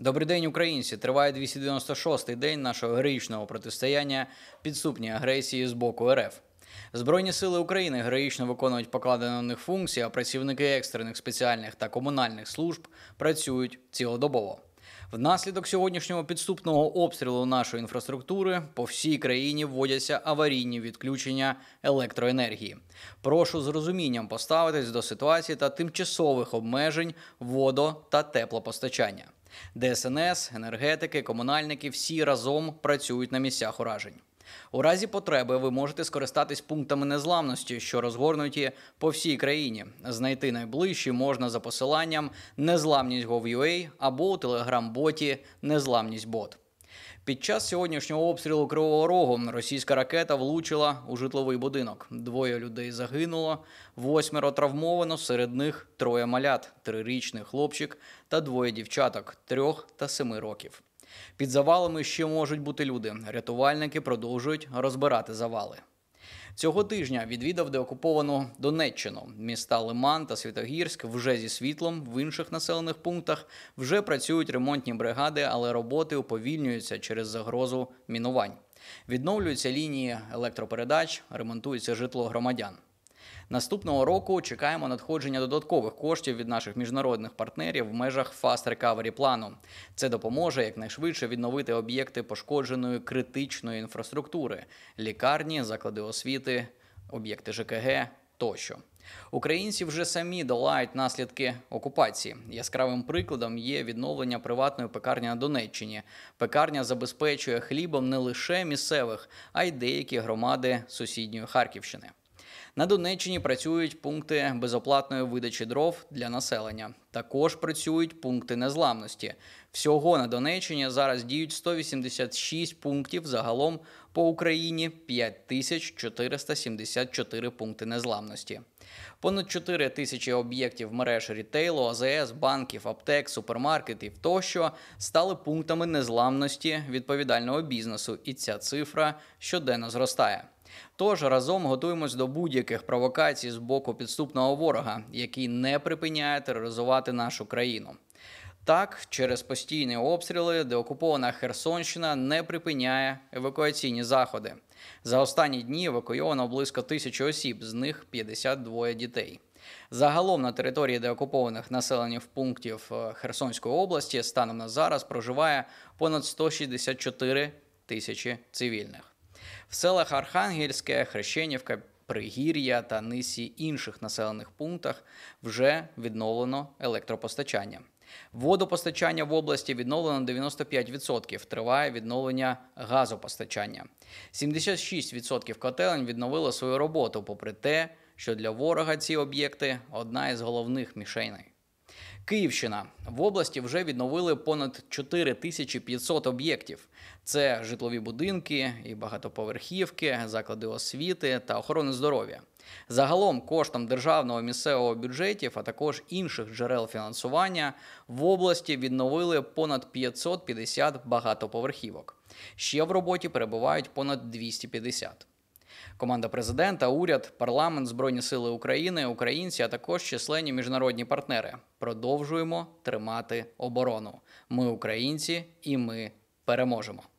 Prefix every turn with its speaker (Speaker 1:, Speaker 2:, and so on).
Speaker 1: Добрий день, українці! Триває 296-й день нашого героїчного протистояння підступній агресії з боку РФ. Збройні сили України героїчно виконують покладені на них функції, а працівники екстрених, спеціальних та комунальних служб працюють цілодобово. Внаслідок сьогоднішнього підступного обстрілу нашої інфраструктури по всій країні вводяться аварійні відключення електроенергії. Прошу з розумінням поставитись до ситуації та тимчасових обмежень водо- та теплопостачання. ДСНС, енергетики, комунальники – всі разом працюють на місцях уражень. У разі потреби ви можете скористатись пунктами незламності, що розгорнуті по всій країні. Знайти найближчі можна за посиланням «Незламність.gov.ua» або у телеграм-боті «Незламність.бот». Під час сьогоднішнього обстрілу Кривого Рогу російська ракета влучила у житловий будинок. 2 людей загинуло, 8 травмовано, серед них 3 малят, 3-річний хлопчик та 2 дівчаток, 3 та 7 років. Під завалами ще можуть бути люди. Рятувальники продовжують розбирати завали. Цього тижня відвідав деокуповану Донеччину. Міста Лиман та Святогірськ вже зі світлом, в інших населених пунктах вже працюють ремонтні бригади, але роботи уповільнюються через загрозу мінувань. Відновлюються лінії електропередач, ремонтується житло громадян. Наступного року чекаємо надходження додаткових коштів від наших міжнародних партнерів в межах Fast Recovery плану. Це допоможе якнайшвидше відновити об'єкти пошкодженої критичної інфраструктури – лікарні, заклади освіти, об'єкти ЖКГ тощо. Українці вже самі долають наслідки окупації. Яскравим прикладом є відновлення приватної пекарні на Донеччині. Пекарня забезпечує хлібом не лише місцевих, а й деякі громади сусідньої Харківщини. На Донеччині працюють пункти безоплатної видачі дров для населення. Також працюють пункти незламності. Всього на Донеччині зараз діють 186 пунктів, загалом по Україні 5474 пункти незламності. Понад 4 тисячі об'єктів мереж рітейлу, АЗС, банків, аптек, супермаркетів тощо стали пунктами незламності відповідального бізнесу, і ця цифра щоденно зростає. Тож разом готуємось до будь-яких провокацій з боку підступного ворога, який не припиняє тероризувати нашу країну. Так, через постійні обстріли деокупована Херсонщина не припиняє евакуаційні заходи. За останні дні евакуйовано близько 1000 осіб, з них 52 дітей. Загалом на території деокупованих населених пунктів Херсонської області станом на зараз проживає понад 164 тисячі цивільних. В селах Архангельське, Хрещенівка, Пригір'я та низці інших населених пунктах вже відновлено електропостачання. Водопостачання в області відновлено на 95%, триває відновлення газопостачання. 76% котелень відновили свою роботу, попри те, що для ворога ці об'єкти – одна із головних мішеней. Київщина. В області вже відновили понад 4500 об'єктів. Це житлові будинки і багатоповерхівки, заклади освіти та охорони здоров'я. Загалом коштом державного місцевого бюджетів, а також інших джерел фінансування, в області відновили понад 550 багатоповерхівок. Ще в роботі перебувають понад 250. Команда президента, уряд, парламент, Збройні сили України, українці, а також численні міжнародні партнери. Продовжуємо тримати оборону. Ми українці і ми переможемо.